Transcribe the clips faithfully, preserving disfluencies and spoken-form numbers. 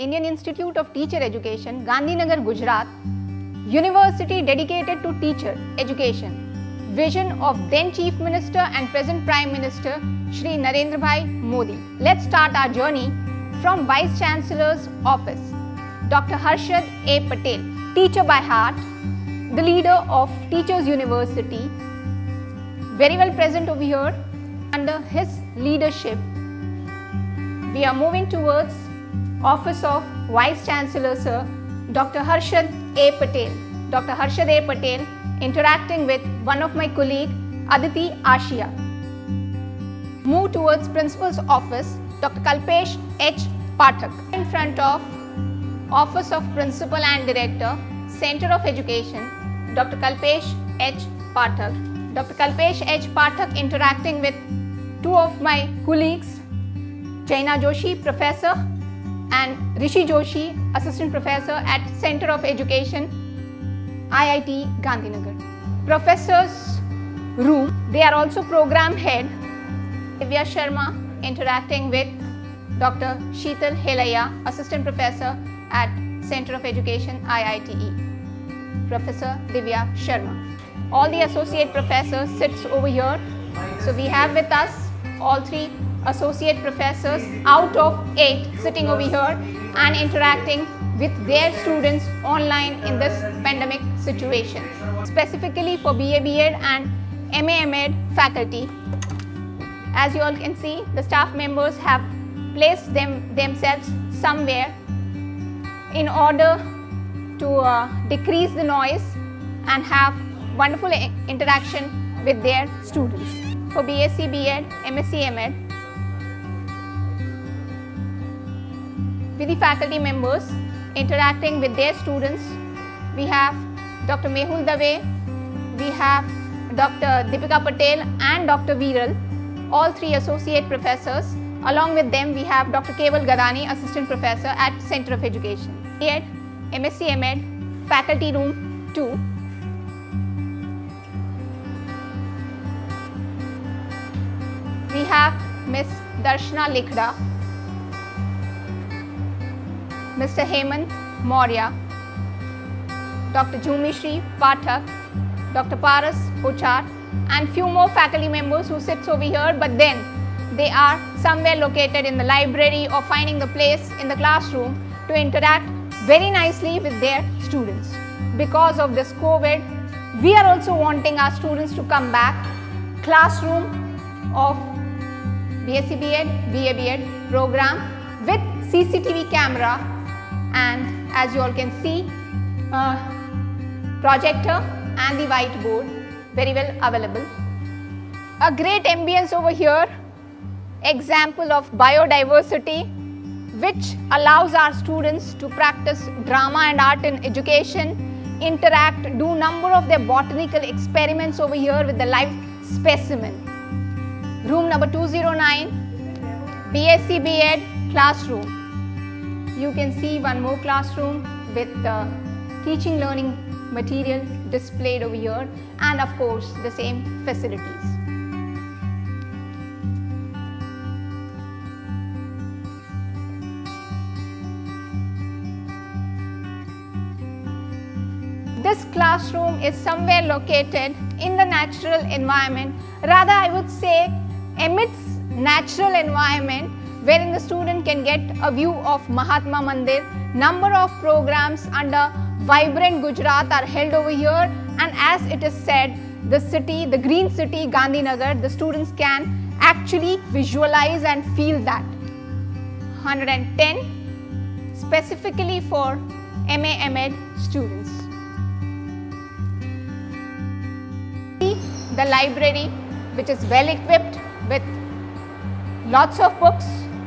Indian Institute of Teacher Education, Gandhinagar, Gujarat, university dedicated to teacher education. Vision of then Chief Minister and present Prime Minister Shri Narendra Bhai Modi. Let's start our journey from Vice Chancellor's office. Doctor Harshad A. Patel, teacher by heart, the leader of Teachers University, very well present over here. Under his leadership, we are moving towards Office of Vice Chancellor Sir Doctor Harshad A. Patel. Doctor Harshad A. Patel interacting with one of my colleague Aditi Ashia. Move towards Principal's office, Doctor Kalpesh H. Pathak. In front of Office of Principal and Director, Center of Education, Doctor Kalpesh H. Pathak. Doctor Kalpesh H. Pathak interacting with two of my colleagues, Jaina Joshi, Professor, and Rishi Joshi, Assistant Professor at Center of Education, I I T Gandhinagar. Professor's room, they are also program head, Divya Sharma interacting with Doctor Sheetal Helaya, Assistant Professor at Center of Education, I I T E. Professor Divya Sharma. All the associate professors sits over here. So we have with us all three associate professors out of eight sitting over here and interacting with their students online in this pandemic situation. Specifically for B A B Ed and M A M Ed faculty, as you all can see, the staff members have placed them themselves somewhere in order to uh, decrease the noise and have wonderful interaction with their students. For B S c B Ed, M S c M Ed, with the faculty members interacting with their students, we have Doctor Mehul Dave, we have Doctor Deepika Patel and Doctor Viral, all three associate professors. Along with them, we have Doctor Keval Gadani, Assistant Professor at Center of Education. B Ed, M S c M Ed, Faculty Room two. We have Miss Darshana Likhda, Mister Hemant Maurya, Doctor Jhumishri Pathak, Doctor Paras Pochar, and few more faculty members who sits over here, but then they are somewhere located in the library or finding the place in the classroom to interact very nicely with their students. Because of this COVID, we are also wanting our students to come back. Classroom of B S c B Ed, B A B Ed program with C C T V camera, and as you all can see, uh, projector and the whiteboard very well available. A great ambience over here, example of biodiversity, which allows our students to practice drama and art in education, interact, do number of their botanical experiments over here with the live specimen. Room number two oh nine, B S c B Ed classroom. You can see one more classroom with the teaching learning material displayed over here, and of course the same facilities. This classroom is somewhere located in the natural environment, rather I would say amidst natural environment, wherein the student can get a view of Mahatma Mandir. Number of programs under Vibrant Gujarat are held over here, and as it is said, the city, the green city Gandhinagar, the students can actually visualize and feel that. one hundred ten specifically for M A M Ed students. The library, which is well equipped with lots of books.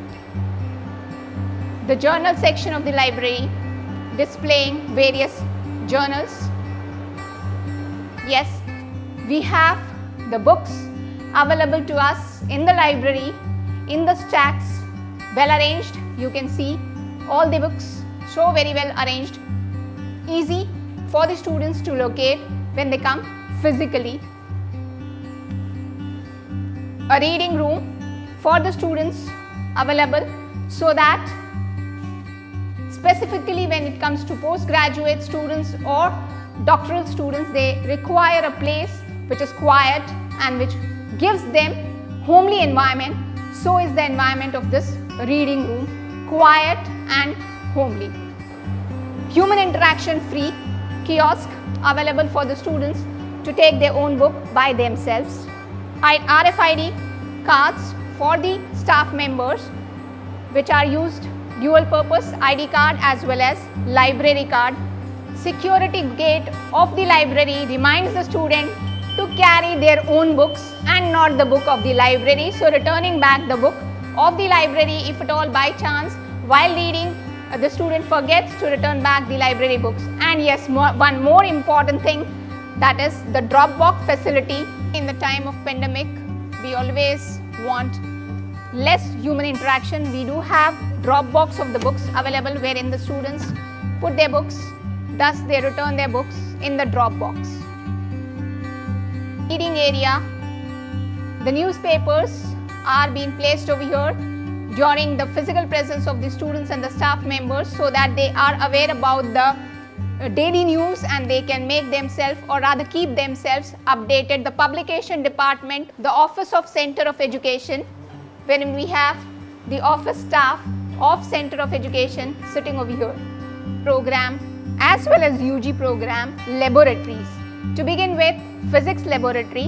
The journal section of the library displaying various journals. Yes, we have the books available to us in the library, in the stacks, well arranged. You can see all the books so very well arranged, easy for the students to locate when they come physically. A reading room for the students available so that Specifically when it comes to postgraduate students or doctoral students, they require a place which is quiet and which gives them homely environment. So is the environment of this reading room, quiet and homely. Human interaction free kiosk available for the students to take their own book by themselves. R F I D cards for the staff members, which are used dual purpose I D card as well as library card. Security gate of the library reminds the student to carry their own books and not the book of the library. So returning back the book of the library, if at all by chance while reading uh, the student forgets to return back the library books. And yes, more, one more important thing, that is the drop box facility. In the time of pandemic, we always want less human interaction. We do have drop box of the books available wherein the students put their books, thus they return their books in the drop box. Reading area, the newspapers are being placed over here during the physical presence of the students and the staff members, so that they are aware about the daily news and they can make themselves, or rather keep themselves updated. The publication department, the office of Center of Education, wherein we have the office staff of Center of Education sitting over here. Program as well as U G program laboratories. To begin with, physics laboratory.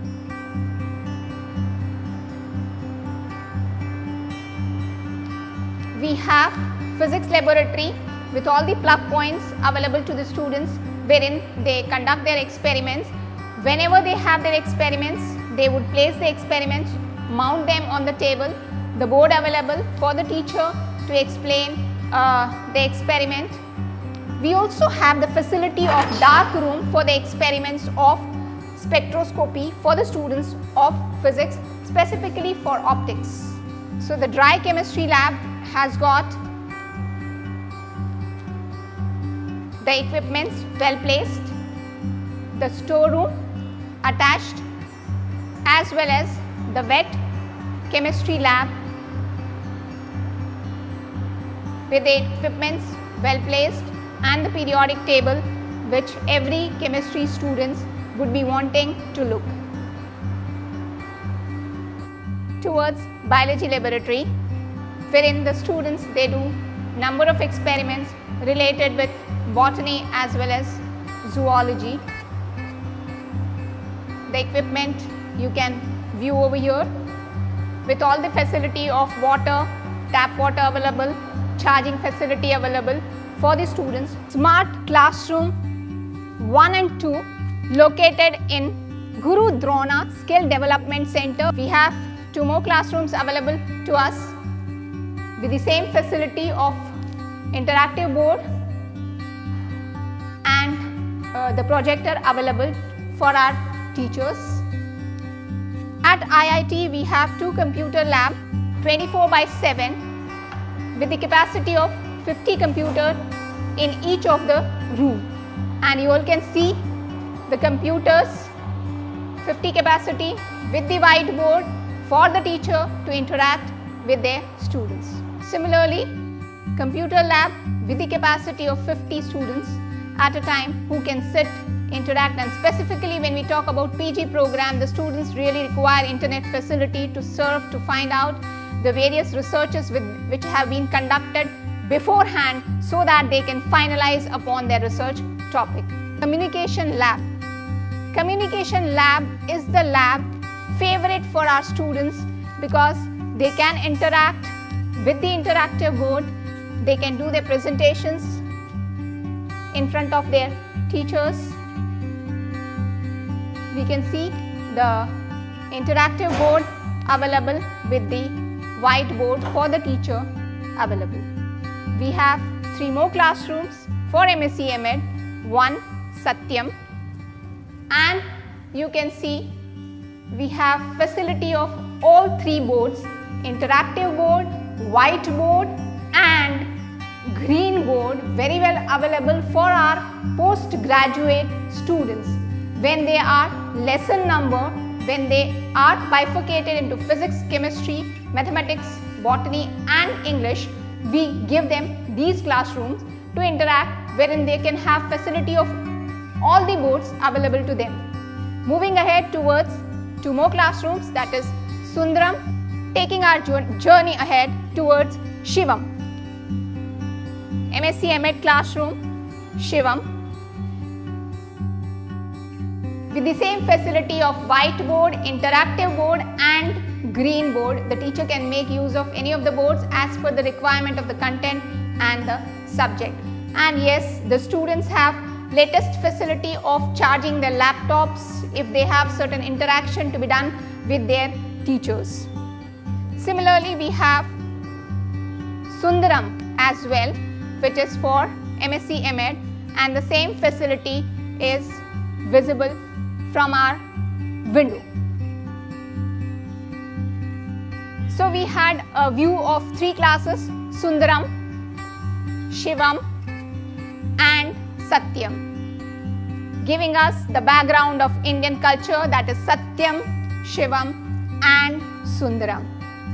We have physics laboratory with all the plug points available to the students, wherein they conduct their experiments. Whenever they have their experiments, they would place the experiments, mount them on the table, the board available for the teacher to explain uh, the experiment. We also have the facility of dark room for the experiments of spectroscopy for the students of physics, specifically for optics. So the dry chemistry lab has got the equipments well placed, the storeroom attached, as well as the wet chemistry lab with the equipments well placed, and the periodic table which every chemistry students would be wanting to look. Towards biology laboratory, wherein the students, they do number of experiments related with botany as well as zoology. The equipment you can view over here with all the facility of water, tap water available, charging facility available for the students. Smart classroom one and two located in Guru Drona Skill Development Center. We have two more classrooms available to us with the same facility of interactive board and uh, the projector available for our teachers. At I I T, we have two computer lab twenty-four by seven with the capacity of fifty computers in each of the room, and you all can see the computers, fifty capacity with the whiteboard for the teacher to interact with their students. Similarly, computer lab with the capacity of fifty students at a time who can sit, interact, and specifically when we talk about P G program, the students really require internet facility to serve, to find out the various researches with, which have been conducted beforehand, so that they can finalize upon their research topic. Communication lab. Communication lab is the lab favorite for our students because they can interact with the interactive board, they can do their presentations in front of their teachers. We can see the interactive board available with the whiteboard for the teacher available. We have three more classrooms for M S c M Ed, one Satyam, and you can see we have facility of all three boards, interactive board, whiteboard and green board, very well available for our postgraduate students. When they are lesson number, when they are bifurcated into physics, chemistry, mathematics, botany and English, we give them these classrooms to interact, wherein they can have facility of all the boards available to them. Moving ahead towards two more classrooms, that is Sundaram, taking our journey ahead towards Shivam. M S c M Ed classroom, Shivam. With the same facility of whiteboard, interactive board and green board, the teacher can make use of any of the boards as per the requirement of the content and the subject. And yes, the students have latest facility of charging their laptops if they have certain interaction to be done with their teachers. Similarly, we have Sundaram as well, which is for M S c M Ed, and the same facility is visible from our window. So we had a view of three classes: Sundaram, Shivam and Satyam, giving us the background of Indian culture, that is Satyam, Shivam and Sundaram.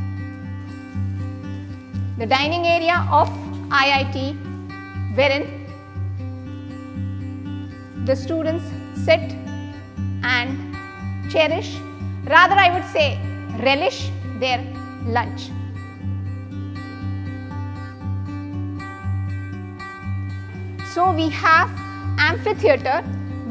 The dining area of I I T, wherein the students sit and cherish, rather I would say relish their lunch. So we have amphitheatre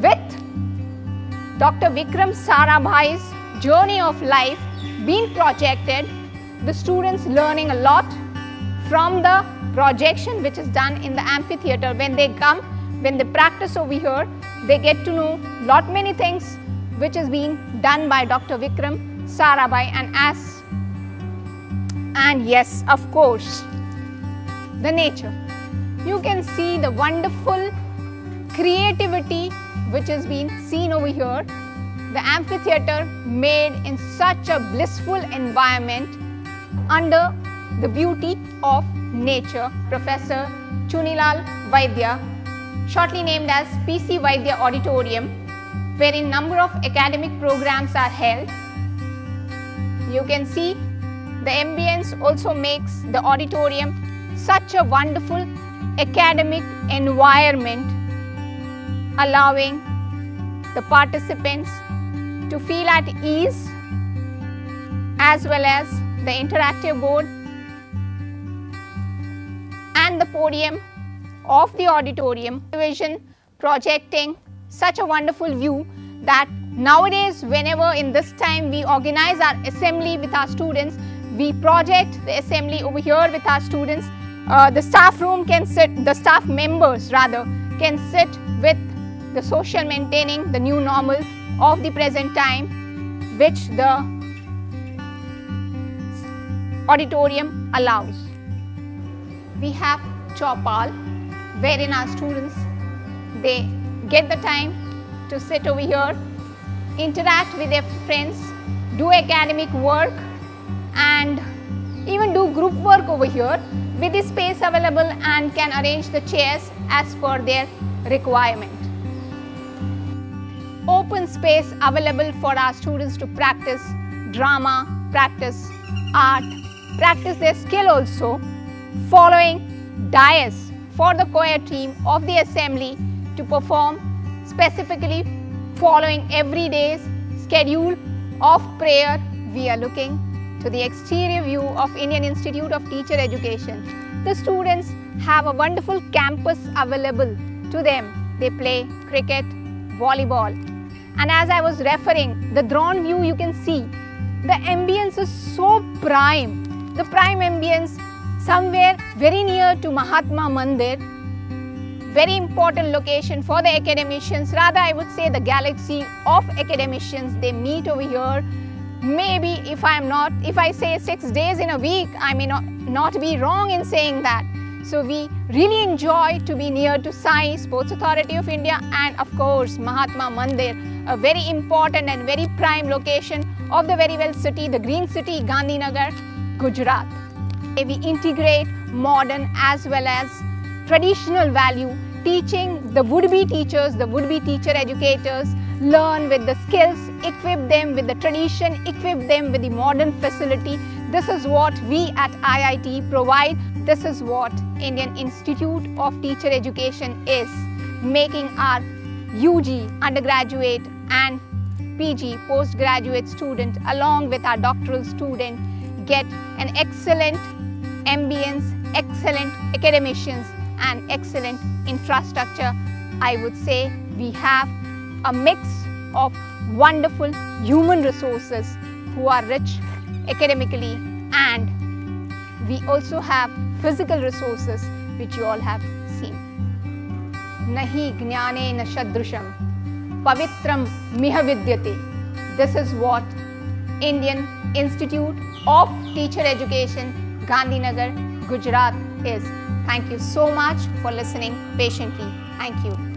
with Doctor Vikram Sarabhai's journey of life being projected, the students learning a lot from the projection which is done in the amphitheatre. When they come, when they practice over here, they get to know lot many things which is being done by Doctor Vikram Sarabhai. And as and yes, of course, the nature. You can see the wonderful creativity which is being seen over here. The amphitheatre made in such a blissful environment under the beauty of nature. Professor Chunilal Vaidya, shortly named as P C Vaidya Auditorium, wherein number of academic programs are held. You can see the ambience also makes the auditorium such a wonderful academic environment, allowing the participants to feel at ease, as well as the interactive board and the podium of the auditorium television projecting such a wonderful view that nowadays, whenever in this time we organize our assembly with our students, we project the assembly over here with our students. Uh, the staff room can sit, the staff members rather can sit with the social maintaining the new normal of the present time, which the auditorium allows. We have Chopal, wherein our students, they get the time to sit over here, interact with their friends, do academic work and even do group work over here with the space available, and can arrange the chairs as per their requirement. Open space available for our students to practice drama, practice art, practice their skill also, following dais for the choir team of the assembly to perform, specifically following every day's schedule of prayer. We are looking to the exterior view of Indian Institute of Teacher Education. The students have a wonderful campus available to them. They play cricket, volleyball. And as I was referring, the drone view, you can see the ambience is so prime. The prime ambience somewhere very near to Mahatma Mandir. Very important location for the academicians. Rather, I would say the galaxy of academicians, they meet over here. Maybe if I am not, if I say six days in a week, I may not, not be wrong in saying that. So we really enjoy to be near to S A I, Sports Authority of India, and of course Mahatma Mandir, a very important and very prime location of the very well city, the green city, Gandhinagar, Gujarat. We integrate modern as well as traditional value, teaching the would-be teachers, the would-be teacher educators, learn with the skills, equip them with the tradition, equip them with the modern facility. This is what we at I I T provide. This is what Indian Institute of Teacher Education is, making our U G undergraduate and P G postgraduate student along with our doctoral student get an excellent ambience, excellent academicians and excellent infrastructure. I would say we have a mix of wonderful human resources who are rich academically, and we also have physical resources which you all have seen. Nahi gnane na shadrusham pavitram miha vidyate. This is what Indian Institute of Teacher Education, Gandhinagar, Gujarat is. Thank you so much for listening patiently. Thank you.